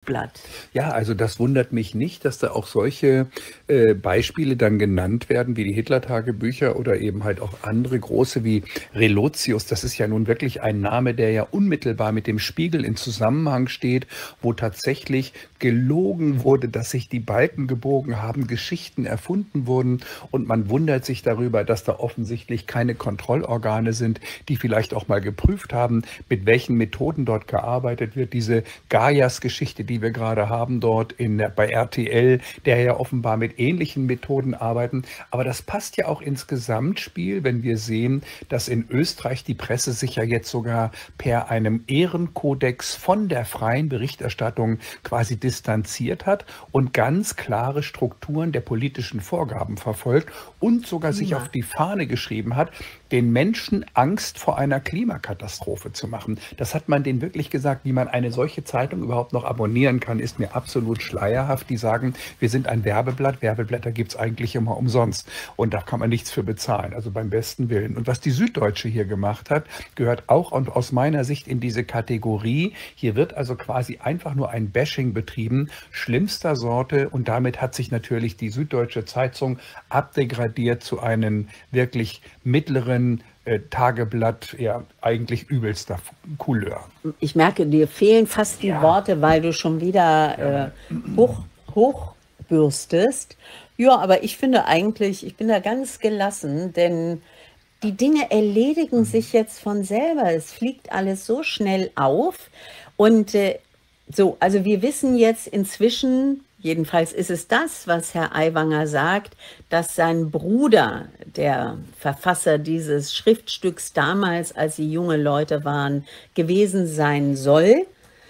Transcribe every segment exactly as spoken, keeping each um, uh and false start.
Flugblatt. Ja, also das wundert mich nicht, dass da auch solche äh, Beispiele dann genannt werden, wie die Hitler-Tagebücher oder eben halt auch andere große wie Relotius. Das ist ja nun wirklich ein Name, der ja unmittelbar mit dem Spiegel in Zusammenhang steht, wo tatsächlich gelogen wurde, dass sich die Balken gebogen haben, Geschichten erfunden wurden und man wundert sich darüber, dass da offensichtlich keine Kontrollorgane sind, die vielleicht auch mal geprüft haben, mit welchen Methoden dort gearbeitet wird. Diese Gaias-Geschichte, die wir gerade haben dort in der, bei R T L, der ja offenbar mit ähnlichen Methoden arbeiten. Aber das passt ja auch ins Gesamtspiel, wenn wir sehen, dass in Österreich die Presse sich ja jetzt sogar per einem Ehrenkodex von der freien Berichterstattung quasi distanziert hat und ganz klare Strukturen der politischen Vorgaben verfolgt und sogar sich auf die Fahne geschrieben hat, den Menschen Angst vor einer Klimakatastrophe zu machen. Das hat man denen wirklich gesagt. Wie man eine solche Zeitung überhaupt noch abonnieren kann, ist mir absolut schleierhaft. Die sagen, wir sind ein Werbeblatt. Werbeblätter gibt es eigentlich immer umsonst. Und da kann man nichts für bezahlen, also beim besten Willen. Und was die Süddeutsche hier gemacht hat, gehört auch und aus meiner Sicht in diese Kategorie. Hier wird also quasi einfach nur ein Bashing betrieben, schlimmster Sorte. Und damit hat sich natürlich die Süddeutsche Zeitung abdegradiert zu einem wirklich mittleren äh, Tageblatt, ja, eigentlich übelster Couleur. Ich merke, dir fehlen fast die ja. Worte, weil du schon wieder ja. äh, hoch, hochbürstest. Ja, aber ich finde eigentlich, ich bin da ganz gelassen, denn die Dinge erledigen mhm. sich jetzt von selber. Es fliegt alles so schnell auf. Und äh, so, also wir wissen jetzt inzwischen, jedenfalls ist es das, was Herr Aiwanger sagt, dass sein Bruder, der Verfasser dieses Schriftstücks damals, als sie junge Leute waren, gewesen sein soll.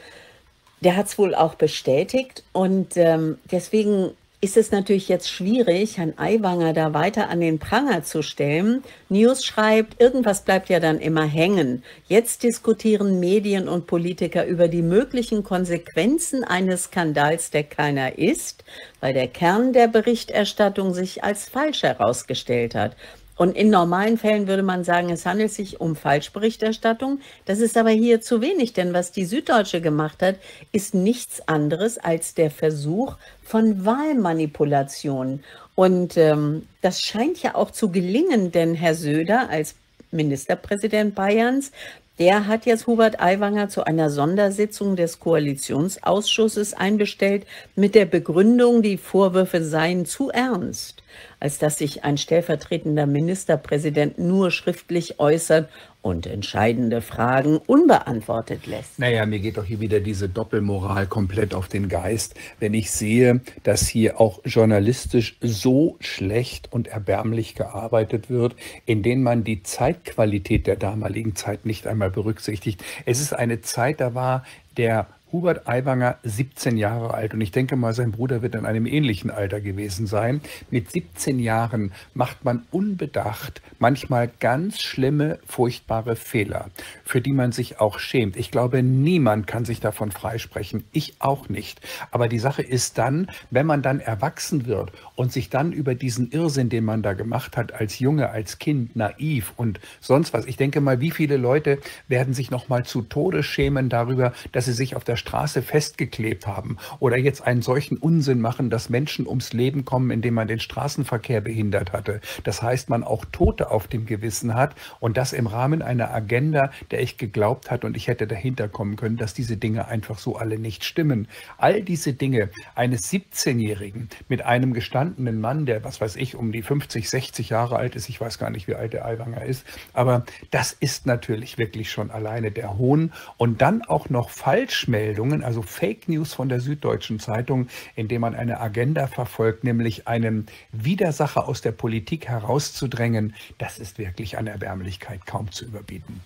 Der hat es wohl auch bestätigt und ähm, deswegen ist es natürlich jetzt schwierig, Herrn Aiwanger da weiter an den Pranger zu stellen. News schreibt, irgendwas bleibt ja dann immer hängen. Jetzt diskutieren Medien und Politiker über die möglichen Konsequenzen eines Skandals, der keiner ist, weil der Kern der Berichterstattung sich als falsch herausgestellt hat. Und in normalen Fällen würde man sagen, es handelt sich um Falschberichterstattung. Das ist aber hier zu wenig, denn was die Süddeutsche gemacht hat, ist nichts anderes als der Versuch von Wahlmanipulation. Und ähm, das scheint ja auch zu gelingen, denn Herr Söder als Ministerpräsident Bayerns, der hat jetzt Hubert Aiwanger zu einer Sondersitzung des Koalitionsausschusses einbestellt mit der Begründung, die Vorwürfe seien zu ernst, als dass sich ein stellvertretender Ministerpräsident nur schriftlich äußert und entscheidende Fragen unbeantwortet lässt. Naja, mir geht doch hier wieder diese Doppelmoral komplett auf den Geist, wenn ich sehe, dass hier auch journalistisch so schlecht und erbärmlich gearbeitet wird, in denen man die Zeitqualität der damaligen Zeit nicht einmal berücksichtigt. Es ist eine Zeit, da war der Hubert Aiwanger siebzehn Jahre alt und ich denke mal, sein Bruder wird in einem ähnlichen Alter gewesen sein. Mit siebzehn Jahren macht man unbedacht manchmal ganz schlimme, furchtbare Fehler, für die man sich auch schämt. Ich glaube, niemand kann sich davon freisprechen, ich auch nicht. Aber die Sache ist dann, wenn man dann erwachsen wird und sich dann über diesen Irrsinn, den man da gemacht hat, als Junge, als Kind, naiv und sonst was. Ich denke mal, wie viele Leute werden sich noch mal zu Tode schämen darüber, dass sie sich auf der Straße festgeklebt haben oder jetzt einen solchen Unsinn machen, dass Menschen ums Leben kommen, indem man den Straßenverkehr behindert hatte. Das heißt, man auch Tote auf dem Gewissen hat und das im Rahmen einer Agenda, der ich geglaubt hat und ich hätte dahinter kommen können, dass diese Dinge einfach so alle nicht stimmen. All diese Dinge eines siebzehnjährigen mit einem gestandenen Mann, der, was weiß ich, um die fünfzig, sechzig Jahre alt ist, ich weiß gar nicht, wie alt der Aiwanger ist, aber das ist natürlich wirklich schon alleine der Hohn und dann auch noch Falschmeldungen, also Fake News von der Süddeutschen Zeitung, indem man eine Agenda verfolgt, nämlich einen Widersacher aus der Politik herauszudrängen, das ist wirklich an Erbärmlichkeit kaum zu überbieten.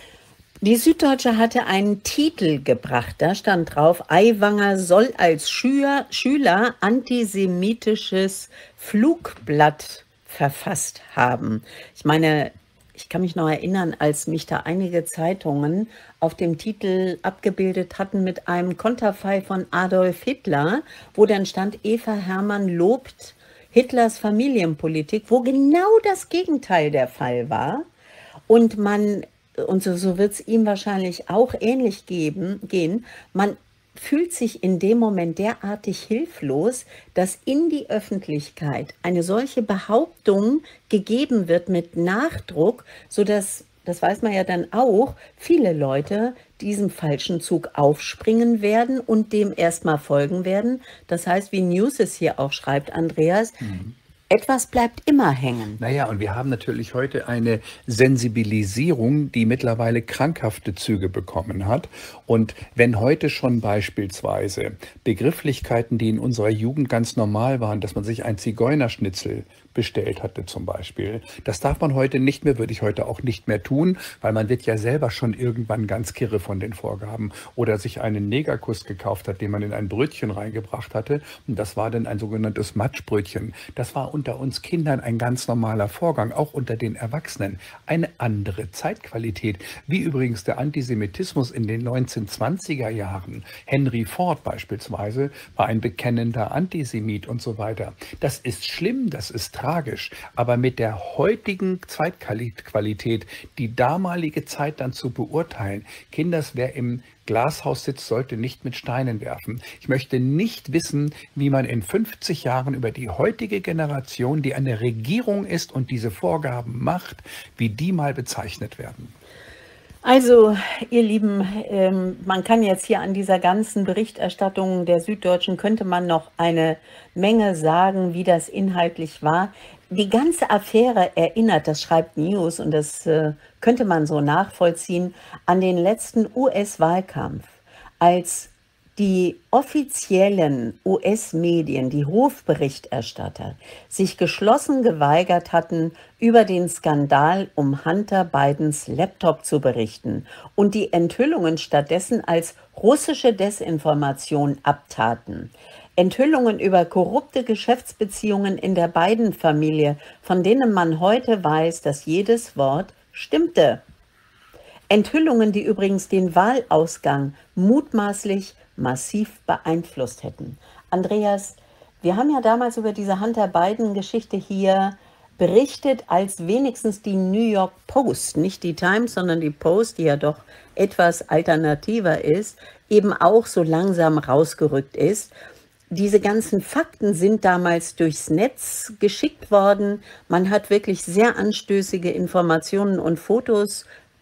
Die Süddeutsche hatte einen Titel gebracht, da stand drauf, Aiwanger soll als Schüler, Schüler antisemitisches Flugblatt verfasst haben. Ich meine, ich kann mich noch erinnern, als mich da einige Zeitungen auf dem Titel abgebildet hatten mit einem Konterfei von Adolf Hitler, wo dann stand, Eva Hermann lobt Hitlers Familienpolitik, wo genau das Gegenteil der Fall war. Und man, und so, so wird es ihm wahrscheinlich auch ähnlich geben, gehen, man fühlt sich in dem Moment derartig hilflos, dass in die Öffentlichkeit eine solche Behauptung gegeben wird mit Nachdruck, sodass, das weiß man ja dann auch, viele Leute diesem falschen Zug aufspringen werden und dem erstmal folgen werden. Das heißt, wie News es hier auch schreibt, Andreas, mhm. etwas bleibt immer hängen. Naja, und wir haben natürlich heute eine Sensibilisierung, die mittlerweile krankhafte Züge bekommen hat. Und wenn heute schon beispielsweise Begrifflichkeiten, die in unserer Jugend ganz normal waren, dass man sich ein Zigeunerschnitzel bestellt hatte zum Beispiel, das darf man heute nicht mehr, würde ich heute auch nicht mehr tun, weil man wird ja selber schon irgendwann ganz kirre von den Vorgaben, oder sich einen Negerkuss gekauft hat, den man in ein Brötchen reingebracht hatte, und das war dann ein sogenanntes Matschbrötchen. Das war unter uns Kindern ein ganz normaler Vorgang, auch unter den Erwachsenen. Eine andere Zeitqualität, wie übrigens der Antisemitismus in den neunzehnhundertzwanziger Jahren. Henry Ford beispielsweise war ein bekennender Antisemit und so weiter. Das ist schlimm, das ist tragisch, aber mit der heutigen Zeitqualität, die damalige Zeit dann zu beurteilen, Kinders, wer im Glashaus sitzt, sollte nicht mit Steinen werfen. Ich möchte nicht wissen, wie man in fünfzig Jahren über die heutige Generation, die an der Regierung ist und diese Vorgaben macht, wie die mal bezeichnet werden. Also, ihr Lieben, ähm, man kann jetzt hier an dieser ganzen Berichterstattung der Süddeutschen, könnte man noch eine Menge sagen, wie das inhaltlich war. Die ganze Affäre erinnert, das schreibt News, und das äh, könnte man so nachvollziehen, an den letzten U S-Wahlkampf, als die offiziellen U S-Medien, die Hofberichterstatter, sich geschlossen geweigert hatten, über den Skandal um Hunter Bidens Laptop zu berichten und die Enthüllungen stattdessen als russische Desinformation abtaten. Enthüllungen über korrupte Geschäftsbeziehungen in der Biden-Familie, von denen man heute weiß, dass jedes Wort stimmte. Enthüllungen, die übrigens den Wahlausgang mutmaßlich massiv beeinflusst hätten. Andreas, wir haben ja damals über diese Hunter Biden-Geschichte hier berichtet, als wenigstens die New York Post, nicht die Times, sondern die Post, die ja doch etwas alternativer ist, eben auch so langsam rausgerückt ist. Diese ganzen Fakten sind damals durchs Netz geschickt worden. Man hat wirklich sehr anstößige Informationen und Fotos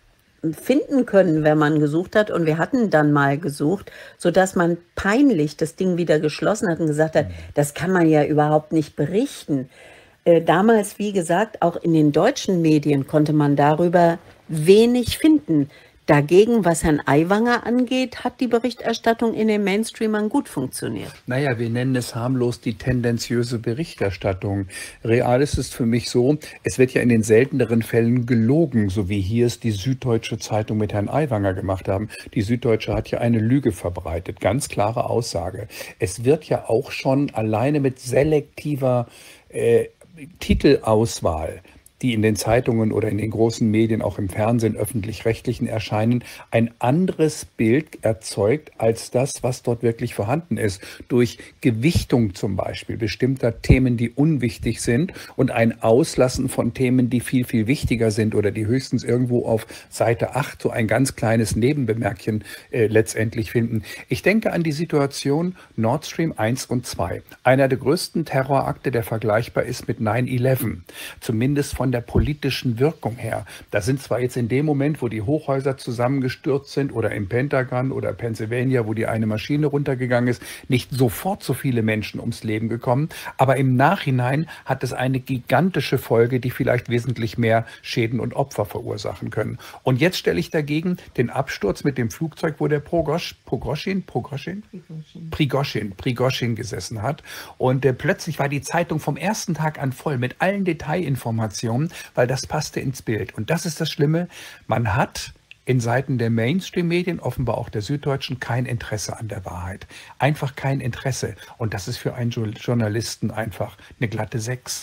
finden können, wenn man gesucht hat. Und wir hatten dann mal gesucht, sodass man peinlich das Ding wieder geschlossen hat und gesagt hat, das kann man ja überhaupt nicht berichten. Äh, damals, wie gesagt, auch in den deutschen Medien konnte man darüber wenig finden. Dagegen, was Herrn Aiwanger angeht, hat die Berichterstattung in den Mainstreamern gut funktioniert. Naja, wir nennen es harmlos die tendenziöse Berichterstattung. Real ist es für mich so, es wird ja in den selteneren Fällen gelogen, so wie hier es die Süddeutsche Zeitung mit Herrn Aiwanger gemacht haben. Die Süddeutsche hat ja eine Lüge verbreitet, ganz klare Aussage. Es wird ja auch schon alleine mit selektiver äh, Titelauswahl, die in den Zeitungen oder in den großen Medien, auch im Fernsehen, öffentlich-rechtlichen erscheinen, ein anderes Bild erzeugt als das, was dort wirklich vorhanden ist. Durch Gewichtung zum Beispiel bestimmter Themen, die unwichtig sind, und ein Auslassen von Themen, die viel, viel wichtiger sind oder die höchstens irgendwo auf Seite acht so ein ganz kleines Nebenbemerkchen äh, letztendlich finden. Ich denke an die Situation Nord Stream eins und zwei. Einer der größten Terrorakte, der vergleichbar ist mit nine eleven. Zumindest von der politischen Wirkung her. Das sind zwar jetzt in dem Moment, wo die Hochhäuser zusammengestürzt sind, oder im Pentagon oder Pennsylvania, wo die eine Maschine runtergegangen ist, nicht sofort so viele Menschen ums Leben gekommen, aber im Nachhinein hat es eine gigantische Folge, die vielleicht wesentlich mehr Schäden und Opfer verursachen können. Und jetzt stelle ich dagegen den Absturz mit dem Flugzeug, wo der Progosch, Progoschin, Progoschin? Prigoschin, Prigoschin gesessen hat, und äh, plötzlich war die Zeitung vom ersten Tag an voll mit allen Detailinformationen, weil das passte ins Bild. Und das ist das Schlimme, man hat in Seiten der Mainstream-Medien, offenbar auch der Süddeutschen, kein Interesse an der Wahrheit. Einfach kein Interesse. Und das ist für einen Journalisten einfach eine glatte Sechs.